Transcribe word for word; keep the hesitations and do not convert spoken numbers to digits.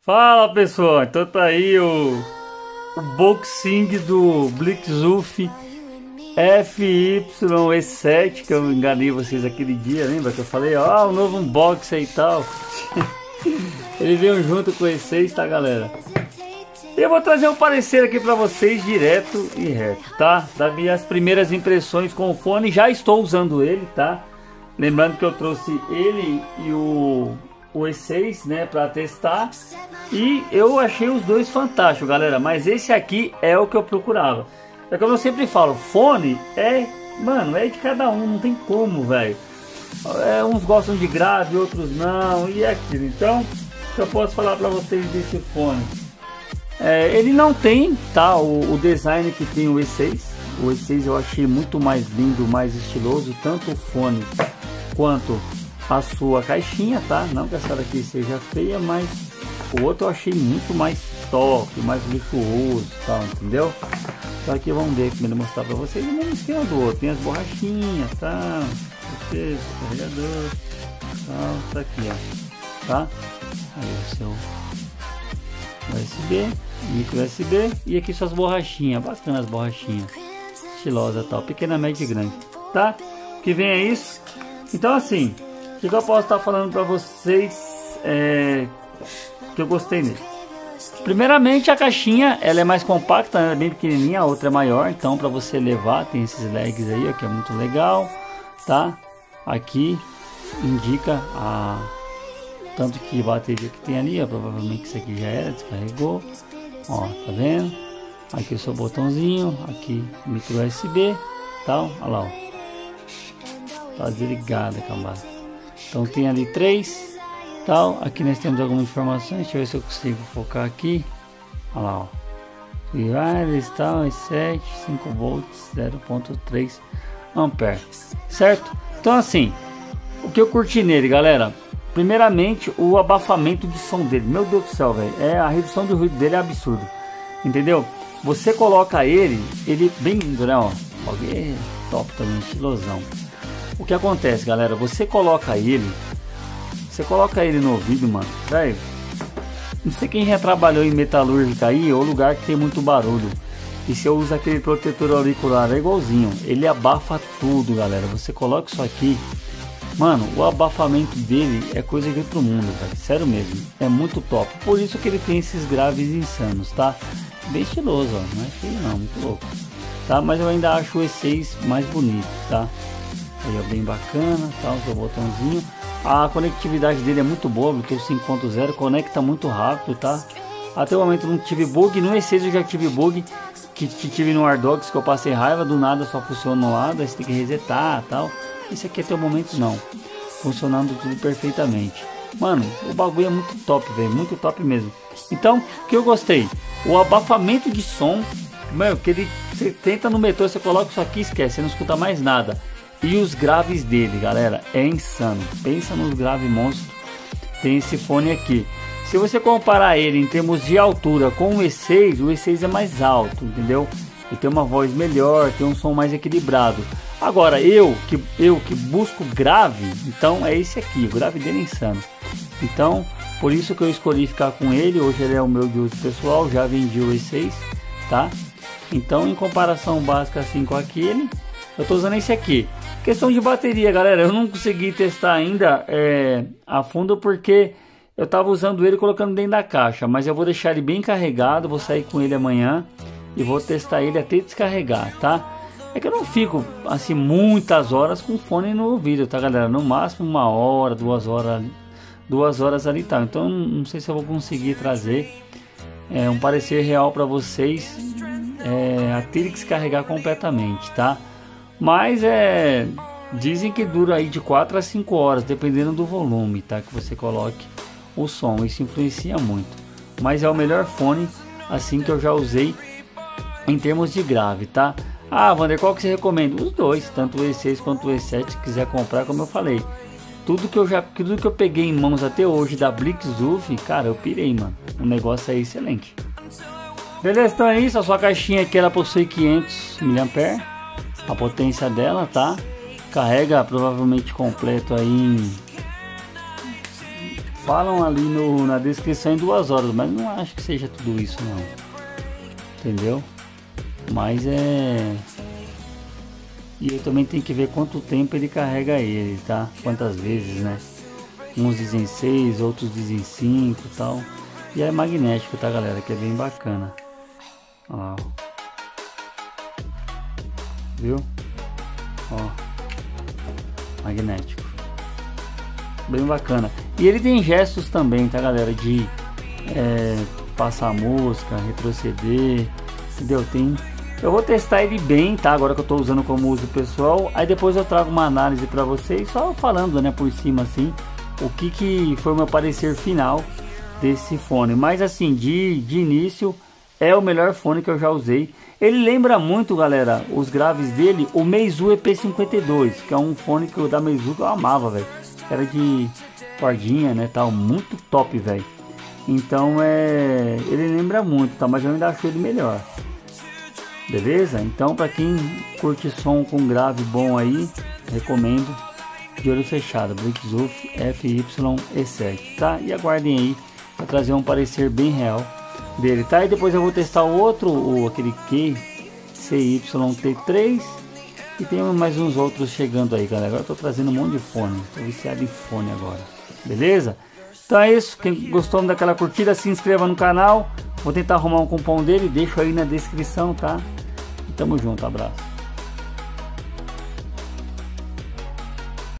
Fala pessoal, então tá aí o, o boxing do Bluetooth F Y E sete, que eu enganei vocês aquele dia, lembra que eu falei, ó, ah, o novo unboxing e tal. Ele veio junto com o E seis, tá galera? E eu vou trazer um parecer aqui pra vocês direto e reto, tá? Das minhas primeiras impressões com o fone, já estou usando ele, tá? Lembrando que eu trouxe ele e o, o E seis, né, pra testar. E eu achei os dois fantásticos, galera. Mas esse aqui é o que eu procurava. É como eu sempre falo, fone é, mano, é de cada um, não tem como, velho. É, uns gostam de grave, outros não, e é aquilo. Então, eu posso falar pra vocês desse fone. É, ele não tem, tá, o, o design que tem o E seis. O E seis eu achei muito mais lindo, mais estiloso, tanto o fone quanto a sua caixinha, tá? Não que essa daqui seja feia, mas o outro eu achei muito mais top, mais luxuoso, tá? Entendeu? Então aqui vamos ver como ele mostrar pra vocês o mesmo esquema do outro. Tem as borrachinhas, tá? Esse carregador, tá? Tá aqui, ó, tá? Aí o seu U S B, micro U S B e aqui suas borrachinhas, bacana as borrachinhas, estilosa tal, pequena, média e grande, tá? Que vem é isso. Então assim, o que eu posso estar falando para vocês é que eu gostei nele. Primeiramente a caixinha, ela é mais compacta, ela é bem pequenininha, a outra é maior, então para você levar tem esses legs aí, ó, que é muito legal, tá? Aqui indica a tanto que bateria que tem ali, ó, provavelmente isso aqui já era, descarregou, ó, tá vendo? Aqui o seu botãozinho, aqui micro U S B, tal, olha lá, ó. Tá desligada, cambada. Então tem ali três, tal. Aqui nós temos algumas informações. Deixa eu ver se eu consigo focar aqui. Olha lá, ó. Wireless, tal, E sete, cinco volts, zero ponto três ampere, certo? Então assim, o que eu curti nele, galera? Primeiramente, o abafamento de som dele. Meu Deus do céu, velho. É, a redução de ruído dele é absurdo. Entendeu? Você coloca ele, ele bem lindo, né? Ó, é top também, estilosão. O que acontece, galera? Você coloca ele, você coloca ele no ouvido, mano, velho. Não sei quem já trabalhou em metalúrgica aí ou lugar que tem muito barulho. E se eu uso aquele protetor auricular, é igualzinho. Ele abafa tudo, galera. Você coloca isso aqui, mano, o abafamento dele é coisa de outro mundo, velho. Sério mesmo, é muito top. Por isso que ele tem esses graves insanos, tá? Bem estiloso, ó. Não é feio não, muito louco, tá? Mas eu ainda acho o E seis mais bonito, tá? Aí é bem bacana, tá? O seu botãozinho. A conectividade dele é muito boa, Bluetooth cinco ponto zero, conecta muito rápido, tá? Até o momento não tive bug, no E seis eu já tive bug que, que tive no AirDogs, que eu passei raiva, do nada só funciona no lado, aí você tem que resetar, tal. Esse aqui até o momento não, funcionando tudo perfeitamente. Mano, o bagulho é muito top, velho, muito top mesmo. Então, o que eu gostei? O abafamento de som, mano, que ele, você tenta no metrô, você coloca isso aqui, esquece, você não escuta mais nada. E os graves dele, galera, é insano. Pensa nos graves monstros. Tem esse fone aqui. Se você comparar ele em termos de altura com o E seis, o E seis é mais alto, entendeu? Ele tem uma voz melhor, tem um som mais equilibrado. Agora, eu que, eu que busco grave, então é esse aqui. O grave dele é insano. Então, por isso que eu escolhi ficar com ele. Hoje ele é o meu de uso pessoal. Já vendi o E seis, tá? Então, em comparação básica assim com aquele, eu tô usando esse aqui. Questão de bateria, galera, eu não consegui testar ainda é, a fundo porque eu tava usando ele colocando dentro da caixa. Mas eu vou deixar ele bem carregado, vou sair com ele amanhã e vou testar ele até descarregar, tá? É que eu não fico assim muitas horas com o fone no ouvido, tá, galera? No máximo uma hora, duas horas, duas horas ali, tá? Então não sei se eu vou conseguir trazer é, um parecer real para vocês é, até ele descarregar completamente, tá? Mas é, dizem que dura aí de quatro a cinco horas, dependendo do volume, tá? Que você coloque o som, isso influencia muito. Mas é o melhor fone assim que eu já usei em termos de grave, tá? Ah, Wander, qual que você recomenda? Os dois, tanto o E seis quanto o E sete, se quiser comprar, como eu falei. Tudo que eu já, tudo que eu peguei em mãos até hoje da Bluetooth, cara, eu pirei, mano. O negócio é excelente. Beleza, então é isso. A sua caixinha aqui, ela possui quinhentos miliamperes. A potência dela, tá? Carrega provavelmente completo aí em falam ali no, na descrição em duas horas, mas não acho que seja tudo isso não, entendeu? Mas é... E eu também tenho que ver quanto tempo ele carrega ele, tá? Quantas vezes, né? Uns dizem seis, outros dizem cinco e tal. E é magnético, tá, galera? Que é bem bacana. Ó. Viu? Ó. Magnético. Bem bacana. E ele tem gestos também, tá, galera? De é, passar a música, retroceder. Entendeu? Tem... Eu vou testar ele bem, tá? Agora que eu tô usando como uso pessoal. Aí depois eu trago uma análise pra vocês, só falando, né, por cima assim, o que que foi o meu parecer final desse fone. Mas assim, de, de início, é o melhor fone que eu já usei. Ele lembra muito, galera, os graves dele, o Meizu E P cinquenta e dois, que é um fone que eu, da Meizu que eu amava, velho. Era de cordinha, né, tal, muito top, velho. Então, é... ele lembra muito, tá? Mas eu ainda acho ele melhor. Beleza? Então, para quem curte som com grave bom aí, recomendo de olho fechado, Bluetooth F Y E sete, tá? E aguardem aí para trazer um parecer bem real dele, tá? E depois eu vou testar o outro, o aquele Q C Y T três, e tem mais uns outros chegando aí, galera. Agora eu tô trazendo um monte de fone, tô viciado em fone agora, beleza? Então é isso, quem gostou daquela curtida, se inscreva no canal. Vou tentar arrumar um cupom dele, deixo aí na descrição, tá? Tamo junto, abraço.